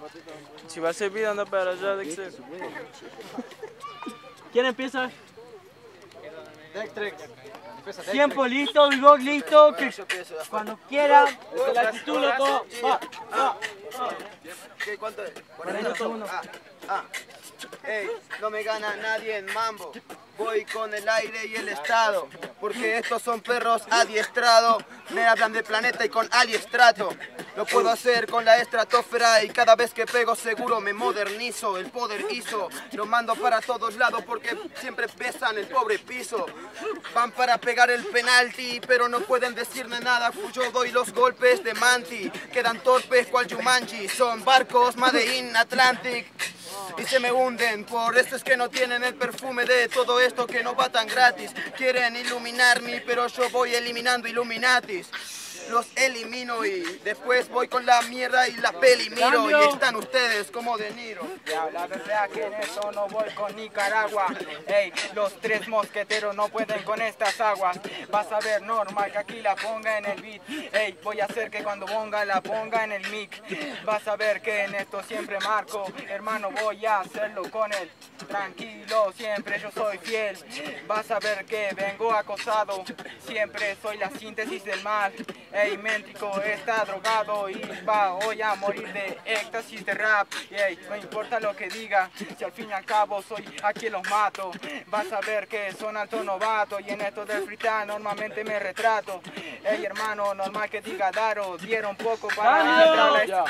Si va a servir, anda para allá, Dexter. ¿Quién empieza? Dexter. Tiempo listo, Bigog listo. Que cuando quiera, la actitud, loco. Va. ¿Cuánto es? 40 segundos. Ey, no me gana nadie en mambo. Voy con el aire y el estado, porque estos son perros adiestrados. Me hablan del planeta y con aliestrato. Lo puedo hacer con la estratosfera y cada vez que pego seguro me modernizo. El poder hizo, lo mando para todos lados porque siempre pesan el pobre piso. Van para pegar el penalti, pero no pueden decirme nada. Yo doy los golpes de Manti, quedan torpes cual Jumanji. Son barcos Made in Atlantic y se me hunden, por esto es que no tienen el perfume de todo esto que no va tan gratis. Quieren iluminarme, pero yo voy eliminando Illuminatis. Los elimino y después voy con la mierda y la peli miro. Y están ustedes como De Niro. La verdad que en eso no voy con Nicaragua. Ey, los tres mosqueteros no pueden con estas aguas. Vas a ver, normal que aquí la ponga en el beat. Ey, voy a hacer que cuando ponga la ponga en el mic. Vas a ver que en esto siempre marco. Hermano, voy a hacerlo con él. Tranquilo, siempre yo soy fiel. Vas a ver que vengo acosado. Siempre soy la síntesis del mal. Ey, méntrico está drogado y va hoy a morir de éxtasis de rap. Ey, no importa lo que diga, si al fin y al cabo soy a quien los mato. Vas a ver que son alto novato y en esto del freestyle normalmente me retrato. Ey, hermano, normal que diga Daro, dieron poco para entrarle.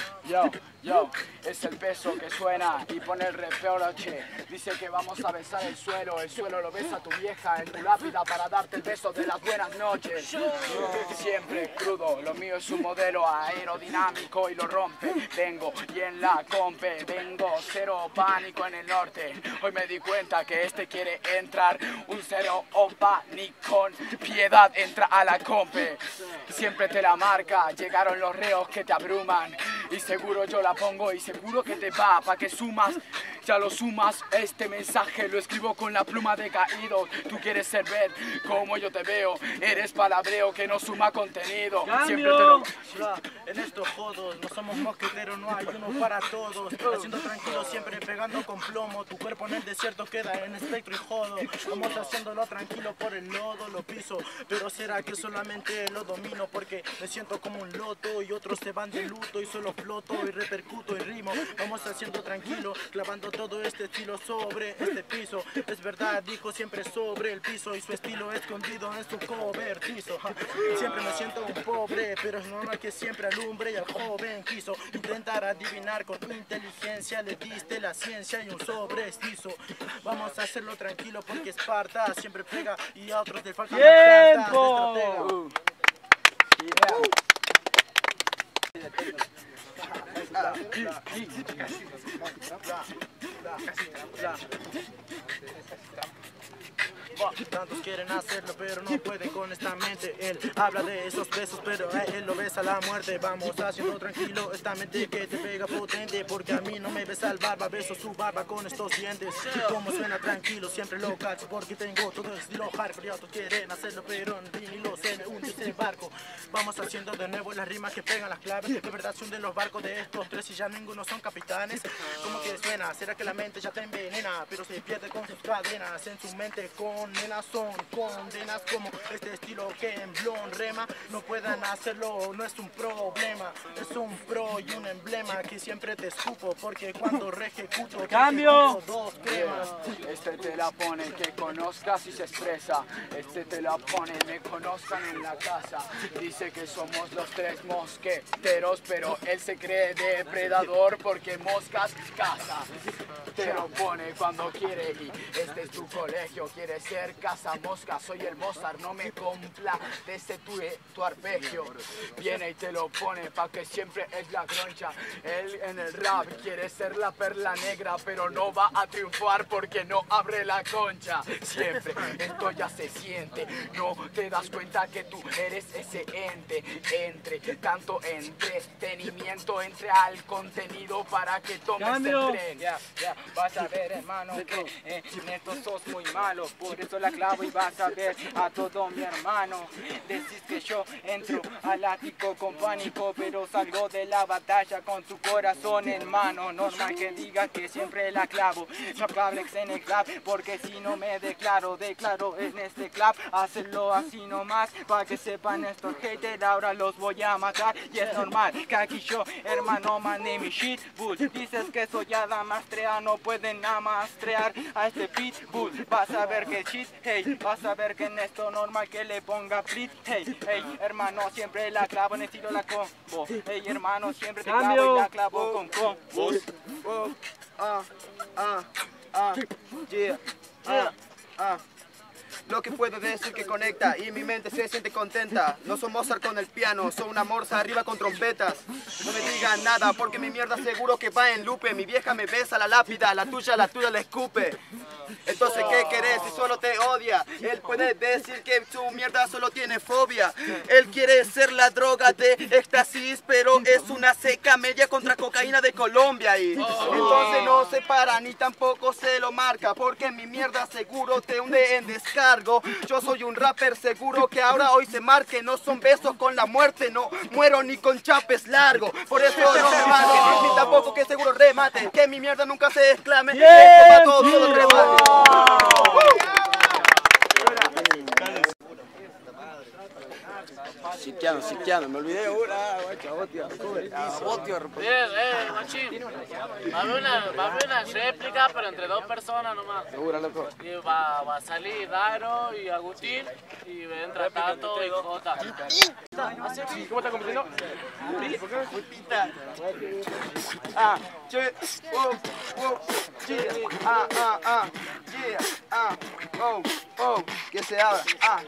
Yo, es el beso que suena y pone el reproche. Dice que vamos a besar el suelo lo besa tu vieja en tu lápida para darte el beso de las buenas noches. Siempre crudo, lo mío es un modelo aerodinámico y lo rompe. Vengo y en la compe, vengo cero pánico en el norte. Hoy me di cuenta que este quiere entrar, un cero opa ni con piedad entra a la compe. Siempre te la marca, llegaron los reos que te abruman y seguro yo la pongo y seguro que te va, pa' que sumas, ya lo sumas, este mensaje lo escribo con la pluma de caído. Tú quieres ser ver como yo te veo, eres palabreo que no suma contenido. Siempre te lo... En estos jodos, no somos mosqueteros, no hay uno para todos. Haciendo tranquilo, siempre pegando con plomo. Tu cuerpo en el desierto queda en espectro y jodo. Vamos haciéndolo tranquilo por el lodo, lo piso. Pero será que solamente lo domino porque me siento como un loto y otros se van de luto y solo floto y repercuto y rimo. Vamos haciendo tranquilo, clavando todo este estilo sobre este piso. Es verdad, dijo siempre sobre el piso y su estilo escondido en su cobertizo. Siempre me siento un pobre, pero es normal que siempre alumbre y el joven quiso intentar adivinar con inteligencia. Le diste la ciencia y un sobreestizo. Vamos a hacerlo tranquilo porque Esparta siempre pega y a otros le faltan las cartas de estratega. Tantos quieren hacerlo pero no pueden con esta mente. Él habla de esos besos pero a él lo besa la muerte. Vamos haciendo tranquilo esta mente que te pega potente, porque a mí no me besa el barba, beso su barba con estos dientes. Y como suena tranquilo siempre lo cacho porque tengo todo el estilo hardcore y otros quieren hacerlo pero ni lo sé, me hunde este barco. Vamos haciendo de nuevo las rimas que pegan las claves. De verdad se hunden los barcos de estos tres y ya ninguno son capitanes. ¿Cómo que suena? ¿Será que la mente ya te envenena? Pero se pierde con sus cadenas en su mente con nenas son condenas como este estilo que en blon rema. No puedan hacerlo, no es un problema, es un pro y un emblema que siempre te escupo porque cuando reejecuto ¡cambio! Dos cremas. Este te la pone que conozcas y se expresa. Este te la pone, me conozcan en la casa. Dice que somos los tres mosqueteros, pero él se cree depredador porque moscas caza. Te lo pone cuando quiere y este es tu colegio, quiere ser caza mosca. Soy el Mozart, no me complace tu arpegio. Viene y te lo pone pa' que siempre es la groncha. Él en el rap quiere ser la perla negra, pero no va a triunfar porque no abre la concha. Siempre esto ya se siente, no te das cuenta que tú eres ese ente. Entre tanto entretenimiento, entre al contenido para que tomes el tren. Vas a ver, hermano, que en esto sos muy malo. Por eso la clavo y vas a ver a todo mi hermano. Decís que yo entro al ático con pánico, pero salgo de la batalla con tu corazón en mano. Normal que digas que siempre la clavo. No cables en el club, porque si no me declaro en este club. Hacerlo así nomás, para que sepan estos haters, ahora los voy a matar. Y es normal que aquí yo, hermano, mande mi shit bull. Dices que soy Adamastrea, no pueden amastrear a este pitbull. Vas a ver que shit, hey, vas a ver que en esto normal que le ponga flit, hey, hey, hermano, siempre la clavo en estilo la combo. Hey, hermano, siempre te clavo y la clavo con combos. Lo que puedo decir que conecta y mi mente se siente contenta. No soy Mozart con el piano, soy una morsa arriba con trompetas. No me digan nada porque mi mierda seguro que va en lupe. Mi vieja me besa la lápida, la tuya la escupe. Entonces, ¿qué querés si solo te odia? Él puede decir que su mierda solo tiene fobia. Él quiere ser la droga de éxtasis, pero es una seca media contra cocaína de Colombia. Y entonces no se para ni tampoco se lo marca, porque mi mierda seguro te hunde en descargo. Yo soy un rapper seguro que ahora hoy se marque. No son besos con la muerte, no muero ni con chapes largo. Por eso no me mate, ni tampoco que seguro remate. Que mi mierda nunca se exclame. Esto va todo el remate. Siquiano, me olvidé una, machín. Va a haber una réplica, pero entre dos personas nomás. Segura, loco. Y va a salir Dairo y Agustín, y entra Tato y Jota. ¿Cómo está compitiendo? Que se abra,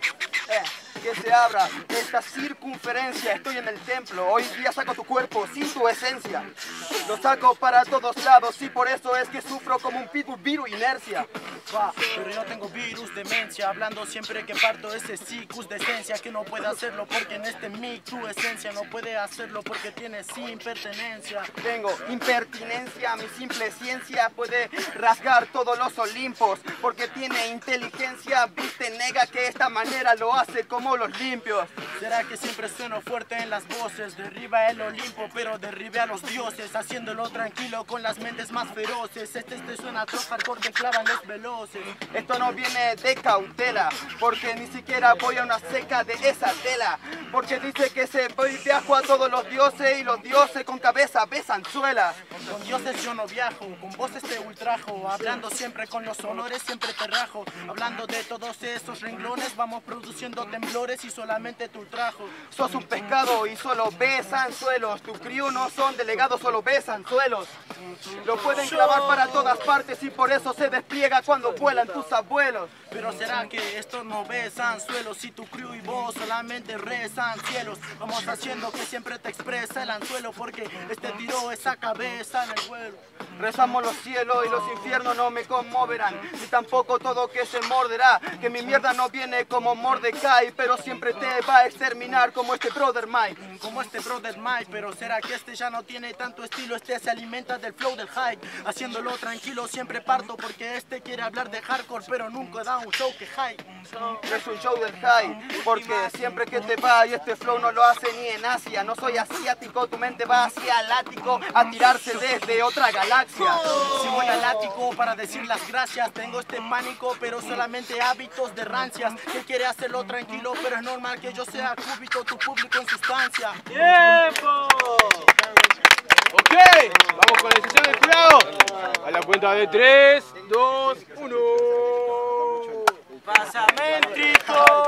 que se abra esta circunferencia. Estoy en el templo, hoy día saco tu cuerpo sin tu esencia. Lo saco para todos lados y por eso es que sufro como un pitbull virus inercia. Pero yo tengo virus demencia, hablando siempre que parto ese cicus de esencia, que no puede hacerlo porque en este mic tu esencia no puede hacerlo porque tiene sin pertenencia. Tengo impertinencia, mi simple ciencia puede rasgar todos los Olimpos, porque tiene inteligencia, viste, nega que esta manera lo hace como los limpios. ¿Será que siempre sueno fuerte en las voces? Derriba el Olimpo, pero derribe a los dioses, haciéndolo tranquilo con las mentes más feroces. Este suena trop hardcore que clavan los veloces. Esto no viene de cautela, porque ni siquiera voy a una seca de esa tela. Porque dice que se viajo a todos los dioses y los dioses con cabeza besan suelas. Con dioses yo no viajo, con voces te ultrajo. Hablando siempre con los honores, siempre te rajo. Hablando de todos esos renglones, vamos produciendo temblores y solamente te ultrajo. Sos un pescado y solo besan suelos. Tu crew no son delegados, solo besan suelos. Lo pueden clavar para todas partes y por eso se despliega cuando vuelan tus abuelos. Pero será que estos no besan suelos, si tu crew y vos solamente rezan cielos. Vamos haciendo que siempre te expresa el anzuelo, porque este tiró esa cabeza en el vuelo. Rezamos los cielos y los infiernos no me conmoverán, ni tampoco todo que se morderá. Que mi mierda no viene como Mordecai, pero siempre te va a exterminar como este brother Mike. Como este brother Mike, pero será que este ya no tiene tanto estilo. Este se alimenta del flow del hype, haciéndolo tranquilo siempre parto, porque este quiere hablar de hardcore pero nunca da un show que hype. Es un show del hype, porque siempre que te va y este flow no lo hace ni en Asia. No soy asiático, tu mente va hacia el ático a tirarse desde otra galaxia. Si voy al ático para decir las gracias, tengo este pánico pero solamente hábitos de rancias. Que quiere hacerlo tranquilo, pero es normal que yo sea cúbito, tu público en sustancia. ¡Tiempo! Ok, vamos con la sesión del jurado. A la cuenta de 3, 2, 1. Pásame el trito.